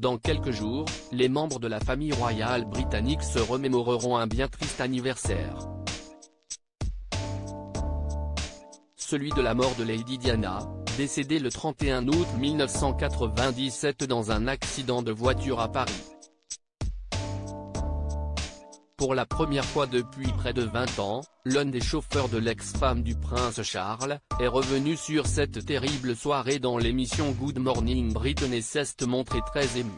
Dans quelques jours, les membres de la famille royale britannique se remémoreront un bien triste anniversaire. Celui de la mort de Lady Diana, décédée le 31 août 1997 dans un accident de voiture à Paris. Pour la première fois depuis près de 20 ans, l'un des chauffeurs de l'ex-femme du prince Charles, est revenu sur cette terrible soirée dans l'émission Good Morning Britain et s'est montré très ému.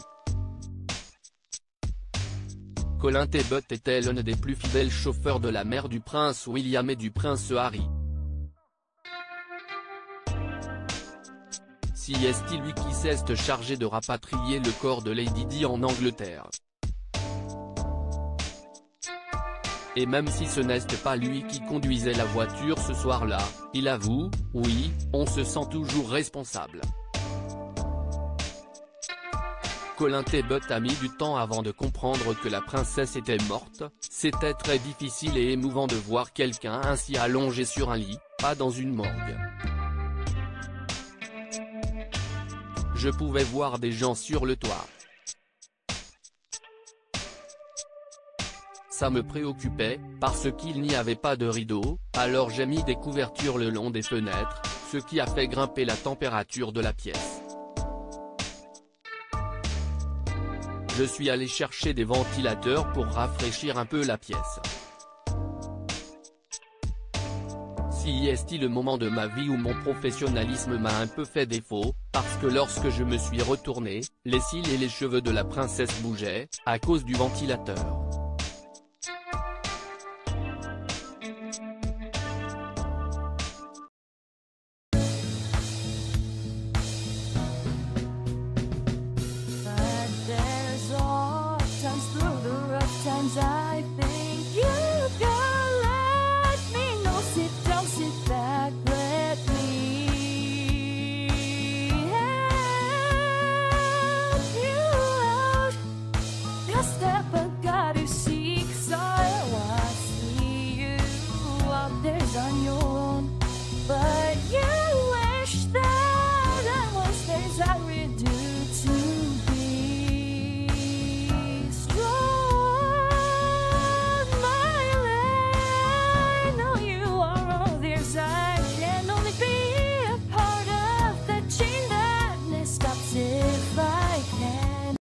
Colin Tebbutt était l'un des plus fidèles chauffeurs de la mère du prince William et du prince Harry. C'est lui qui s'est chargé de rapatrier le corps de Lady Di en Angleterre. Et même si ce n'est pas lui qui conduisait la voiture ce soir-là, il avoue, oui, on se sent toujours responsable. Colin Tebbutt a mis du temps avant de comprendre que la princesse était morte. C'était très difficile et émouvant de voir quelqu'un ainsi allongé sur un lit, pas dans une morgue. Je pouvais voir des gens sur le toit. Ça me préoccupait, parce qu'il n'y avait pas de rideau, alors j'ai mis des couvertures le long des fenêtres, ce qui a fait grimper la température de la pièce. Je suis allé chercher des ventilateurs pour rafraîchir un peu la pièce. C'est le moment de ma vie où mon professionnalisme m'a un peu fait défaut, parce que lorsque je me suis retourné, les cils et les cheveux de la princesse bougeaient, à cause du ventilateur.